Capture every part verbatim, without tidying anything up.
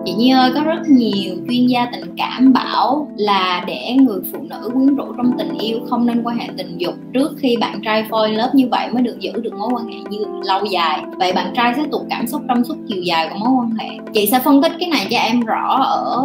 Chị Nhi ơi, có rất nhiều chuyên gia tình cảm bảo là để người phụ nữ quyến rũ trong tình yêu không nên quan hệ tình dục trước khi bạn trai fall in love, như vậy mới được giữ được mối quan hệ như lâu dài. Vậy bạn trai sẽ tụt cảm xúc trong suốt chiều dài của mối quan hệ. Chị sẽ phân tích cái này cho em rõ ở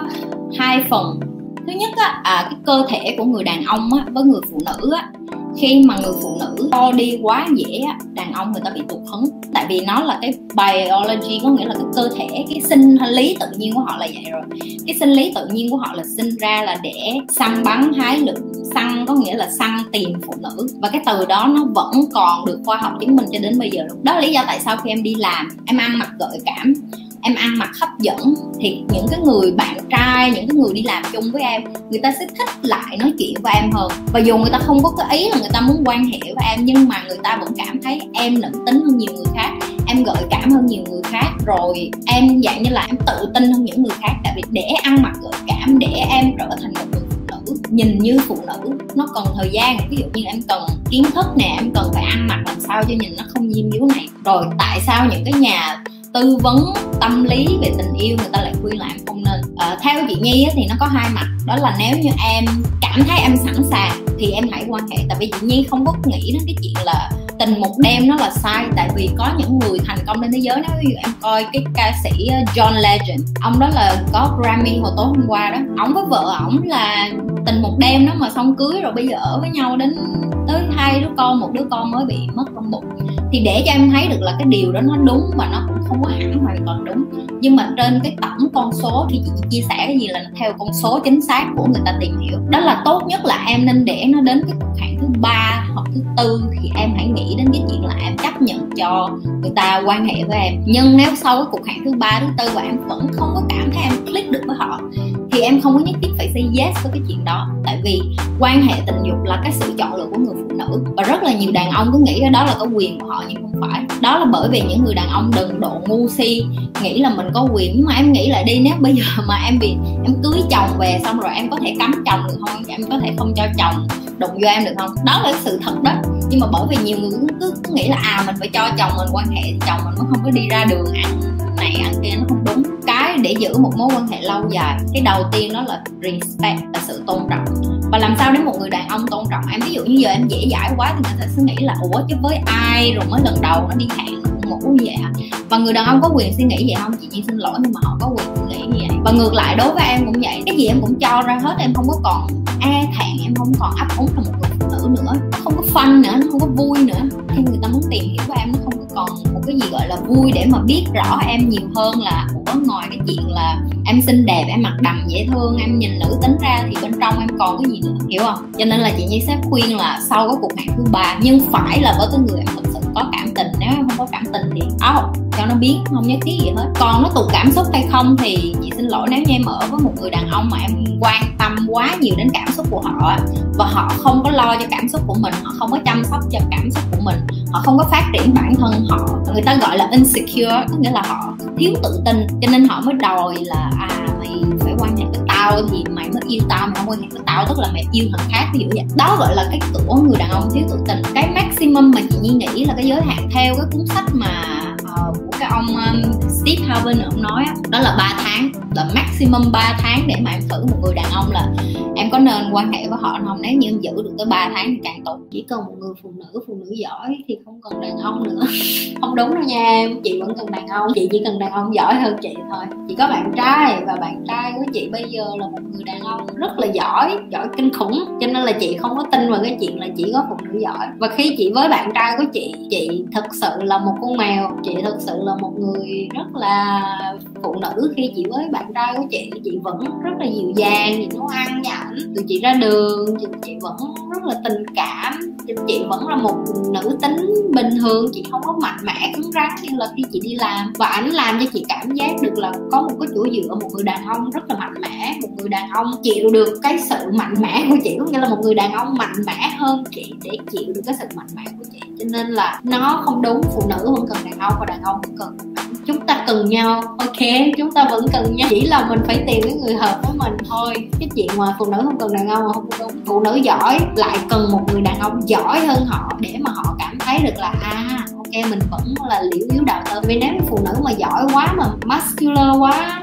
hai phần. Thứ nhất á, à, cái cơ thể của người đàn ông á, với người phụ nữ á, khi mà người phụ nữ to đi quá dễ á, đàn ông người ta bị tụt hứng. Tại vì nó là cái biology, có nghĩa là cái cơ thể, cái sinh lý tự nhiên của họ là vậy rồi. Cái sinh lý tự nhiên của họ là sinh ra là để săn bắn hái lượm. Săn có nghĩa là săn tìm phụ nữ, và cái từ đó nó vẫn còn được khoa học chứng minh cho đến bây giờ luôn. Đó là lý do tại sao khi em đi làm, em ăn mặc gợi cảm, em ăn mặc hấp dẫn, thì những cái người bạn trai, những cái người đi làm chung với em, người ta sẽ thích lại nói chuyện với em hơn. Và dù người ta không có cái ý là người ta muốn quan hệ với em, nhưng mà người ta vẫn cảm thấy em nữ tính hơn nhiều người khác, em gợi cảm hơn nhiều người khác, rồi em dạng như là em tự tin hơn những người khác. Tại vì để ăn mặc gợi cảm, để em trở thành một người phụ nữ nhìn như phụ nữ, nó cần thời gian. Ví dụ như em cần kiến thức nè, em cần phải ăn mặc làm sao cho nhìn nó không diêm dúa này. Rồi tại sao những cái nhà tư vấn tâm lý về tình yêu người ta lại khuyên là em không nên. À, theo chị Nhi á, thì nó có hai mặt. Đó là nếu như em cảm thấy em sẵn sàng thì em hãy quan hệ. Tại vì chị Nhi không có nghĩ đến cái chuyện là tình một đêm nó là sai. Tại vì có những người thành công trên thế giới, nếu ví dụ em coi cái ca sĩ John Legend, ông đó là có Grammy hồi tối hôm qua đó, ông với vợ ổng là tình một đêm đó mà xong cưới, rồi bây giờ ở với nhau đến tới hai đứa con, một đứa con mới bị mất trong bụng. Thì để cho em thấy được là cái điều đó nó đúng, và nó cũng không có hẳn hoàn toàn đúng. Nhưng mà trên cái tổng con số, khi chị chia sẻ cái gì là theo con số chính xác của người ta tìm hiểu, đó là tốt nhất là em nên để nó đến cái cuộc hẹn thứ ba hoặc thứ tư thì em hãy nghĩ đến cái chuyện là em chấp nhận cho người ta quan hệ với em. Nhưng nếu sau cái cuộc hẹn thứ ba, thứ tư và em vẫn không có cảm thấy em click được với họ, thì em không có nhất thiết phải say yes với cái chuyện đó. Tại vì quan hệ tình dục là cái sự chọn lựa của người phụ nữ, và rất là nhiều đàn ông cứ nghĩ đó là cái quyền của họ, nhưng không phải. Đó là bởi vì những người đàn ông đần độ ngu si nghĩ là mình có quyền. Nhưng mà em nghĩ lại đi, nếu bây giờ mà em bị em cưới chồng về xong rồi em có thể cấm chồng được không? Em có thể không cho chồng đụng vô em được không? Đó là sự thật đó. Nhưng mà bởi vì nhiều người cứ, cứ nghĩ là à mình phải cho chồng mình quan hệ thì chồng mình mới không có đi ra đường ăn này ăn kia, nó không đúng. Cái để giữ một mối quan hệ lâu dài, cái đầu tiên đó là respect, là sự tôn trọng. Và làm sao để một người đàn ông tôn trọng em? Ví dụ như giờ em dễ dãi quá thì người ta sẽ nghĩ là ủa chứ với ai rồi mới lần đầu nó đi hẹn ngủ như vậy hả? Và người đàn ông có quyền suy nghĩ vậy không? Chị Nhi xin lỗi nhưng mà họ có quyền suy nghĩ như vậy. Và ngược lại đối với em cũng vậy, cái gì em cũng cho ra hết, em không có còn e thẹn, em không còn ấp úng là một người phụ nữ nữa, nó không có fun nữa, nó không có vui nữa. Khi người ta muốn tìm hiểu của em, nó không có còn một cái gì gọi là vui để mà biết rõ em nhiều hơn là ủa ngoài cái chuyện là em xinh đẹp, em mặc đầm dễ thương, em nhìn nữ tính ra thì bên trong em còn cái gì nữa, hiểu không? Cho nên là chị Nhi sẽ khuyên là sau cái cuộc hẹn thứ ba, nhưng phải là với cái người em thực sự có cảm tình. Nếu em không có cảm tình thì out, cho nó biết, không nhất thiết gì hết. Còn nó tụt cảm xúc hay không thì chị xin lỗi, nếu như em ở với một người đàn ông mà em quan tâm quá nhiều đến cảm xúc của họ, và họ không có lo cho cảm xúc của mình, họ không có chăm sóc cho cảm xúc của mình, họ không có phát triển bản thân họ, người ta gọi là insecure, có nghĩa là họ thiếu tự tin, cho nên họ mới đòi là à mày phải quan hệ với tao thì mày mới yêu tao, mày không quan hệ với tao tức là mày yêu thằng khác, ví dụ vậy. Đó gọi là cái của người đàn ông thiếu tự tin. Cái maximum mà chị Nhi nghĩ là cái giới hạn theo cái cuốn sách mà uh, của cái ông um, Steve Harvey ông nói đó, đó là ba tháng, là maximum ba tháng để mà em thử một người đàn ông là em có nên quan hệ với họ không. Nếu như em giữ được tới ba tháng thì càng tốt. Chỉ cần một người phụ nữ phụ nữ giỏi thì không cần đàn ông nữa. Không đúng đâu nha em, chị vẫn cần đàn ông, chị chỉ cần đàn ông giỏi hơn chị thôi. Chị có bạn trai và bạn trai của chị bây giờ là một người đàn ông rất là giỏi, giỏi kinh khủng, cho nên là chị không có tin vào cái chuyện là chỉ có phụ nữ giỏi. Và khi chị với bạn trai của chị, chị thực sự là một con mèo, chị thực sự là một người rất là phụ nữ. Khi chị với bạn trai của chị, chị vẫn rất là dịu dàng, chị nấu ăn cho ảnh, tụi chị ra đường chị, chị vẫn rất là tình cảm, chị, chị vẫn là một nữ tính bình thường, chị không có mạnh mẽ cứng rắn như là khi chị đi làm. Và ảnh làm cho chị cảm giác được là có một cái chỗ dựa, một người đàn ông rất là mạnh mẽ, một người đàn ông chịu được cái sự mạnh mẽ của chị, có nghĩa là một người đàn ông mạnh mẽ hơn chị để chịu được cái sự mạnh mẽ của chị. Cho nên là nó không đúng, phụ nữ vẫn cần đàn ông và đàn ông vẫn cần. Chúng ta cần nhau, ok, chúng ta vẫn cần nhau, chỉ là mình phải tìm cái người hợp với mình thôi. Cái chuyện mà phụ nữ không cần đàn ông là không đúng. Phụ nữ giỏi lại cần một người đàn ông giỏi hơn họ để mà họ cảm thấy được là à ok mình vẫn là liễu yếu đạo tơ. Vì nếu phụ nữ mà giỏi quá, mà muscular quá,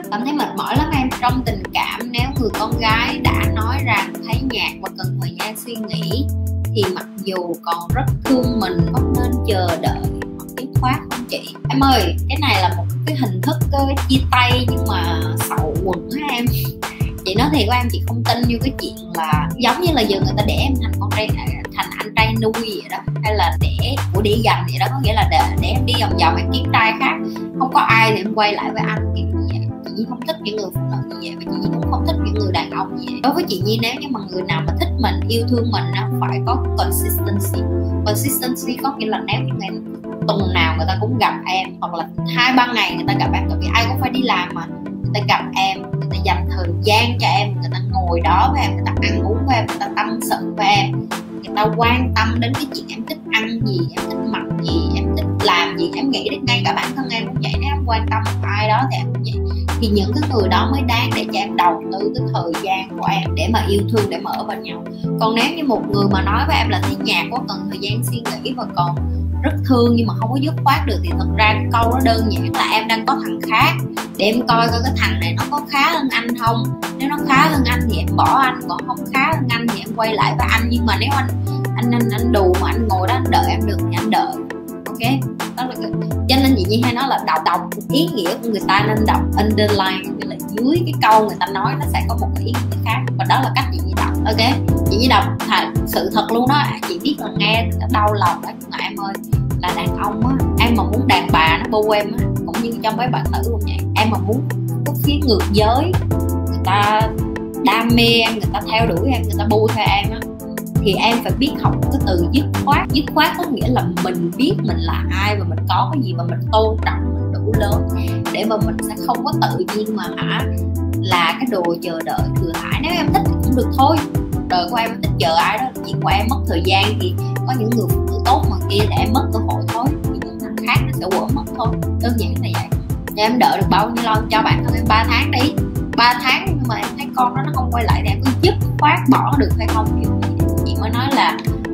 Cảm thấy mệt mỏi lắm em. Trong tình cảm, nếu người con gái đã nói rằng thấy nhạt và cần thời gian suy nghĩ thì mặc dù còn rất thương mình, không nên chờ đợi hoặc dứt khoát không chị? Em ơi, cái này là một cái hình thức cái chia tay nhưng mà sậu quần á em. Chị nói thiệt của em, chị không tin như cái chuyện là giống như là giờ người ta để em thành con trai, thành anh trai nuôi vậy đó, hay là để của đĩa dành vậy đó, có nghĩa là để, để em đi vòng vòng em kiếm trai khác, không có ai thì em quay lại với anh kiểu như vậy. Chị Nhi không thích những người phụ nữ như vậy, và chị Nhi cũng không thích những người đàn ông như vậy. Đối với chị Nhi, nếu như mà người nào mà thích mình, yêu thương mình, nó phải có consistency. Consistency có nghĩa là nếu như ngày tuần nào người ta cũng gặp em, hoặc là hai ba ngày người ta gặp em, tại vì ai cũng phải đi làm mà, người ta gặp em, người ta dành thời gian cho em, người ta ngồi đó với em, người ta ăn uống với em, người ta tâm sự với em, người ta quan tâm đến cái chuyện em thích ăn gì, em thích mặc gì, em thích làm gì. Em nghĩ đến ngay cả bản thân em cũng vậy, nếu em quan tâm một ai đó thì em cũng vậy. Thì những cái người đó mới đáng để cho em đầu tư cái thời gian của em để mà yêu thương, để mà ở bên nhau. Còn nếu như một người mà nói với em là thấy nhạt quá, cần thời gian suy nghĩ và còn rất thương nhưng mà không có dứt khoát được, thì thật ra cái câu đó đơn giản là em đang có thằng khác, để em coi coi cái thằng này nó có khá hơn anh không. Nếu nó khá hơn anh thì em bỏ anh, còn không khá hơn anh thì em quay lại với anh. Nhưng mà nếu anh anh anh, anh đù mà anh ngồi đó anh đợi em được thì anh đợi, ok. Đó là cái... cho nên chị Nhi hay nói là đọc đọc ý nghĩa của người ta nên đọc underline, nghĩa là dưới cái câu người ta nói nó sẽ có một cái ý nghĩa khác, và đó là cách chị Nhi đọc, ok. Chị Nhi đọc thật sự thật luôn đó. Chị biết là nghe đau lòng đó, nhưng mà em ơi, là đàn ông á, em mà muốn đàn bà nó bu em á, cũng như trong mấy bạn nữ cũng vậy, em mà muốn cái phía ngược giới người ta đam mê em, người ta theo đuổi em, người ta bu theo em á, thì em phải biết học cái từ dứt khoát. Dứt khoát có nghĩa là mình biết mình là ai và mình có cái gì, và mình tôn trọng mình đủ lớn để mà mình sẽ không có tự nhiên mà hả là cái đồ chờ đợi thừa thãi. Nếu em thích thì cũng được thôi, đời của em thích chờ ai đó là chuyện của em, mất thời gian thì có những người phụ nữ tốt mà kia để em mất cơ hội thôi, thì những thằng khác nó sẽ quở mất thôi, đơn giản là vậy. Thì em đợi được bao nhiêu lâu? Cho bản thân em ba tháng đi, ba tháng nhưng mà em thấy con đó nó không quay lại thì em cứ dứt khoát bỏ được hay không. Kiểu chị mới nói là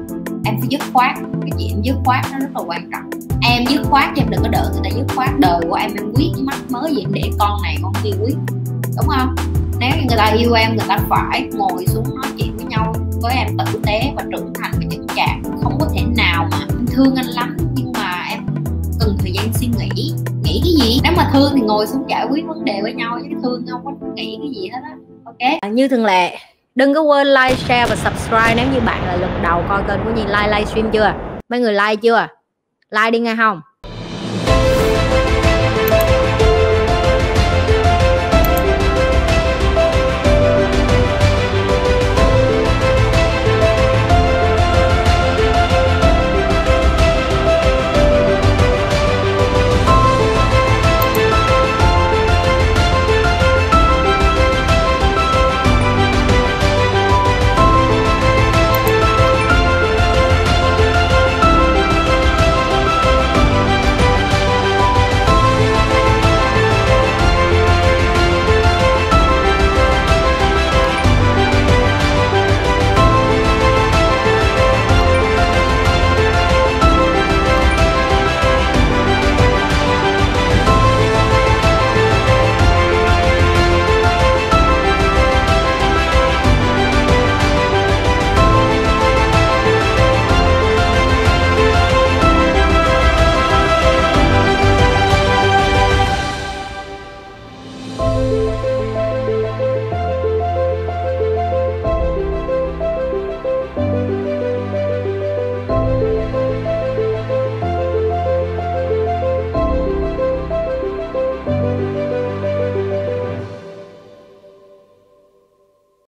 em phải dứt khoát, cái chuyện dứt khoát nó rất là quan trọng. Em dứt khoát chứ em đừng có đợi người ta dứt khoát. Đời của em em quyết mắc mới gì em để con này con kia quyết, đúng không? Nếu như người ta yêu em, người ta phải ngồi xuống nói chuyện với nhau với em tử tế và trưởng thành và chững chạc. Không có thể nào mà em thương anh lắm nhưng mà em cần thời gian suy nghĩ. Nghĩ cái gì? Nếu mà thương thì ngồi xuống giải quyết vấn đề với nhau, chứ thương không có nghĩ cái gì hết á, ok. À, như thường lệ, đừng có quên like, share và subscribe nếu như bạn là lần đầu coi kênh của Nhi. Like livestream chưa? Mấy người like chưa? Like đi nghe không?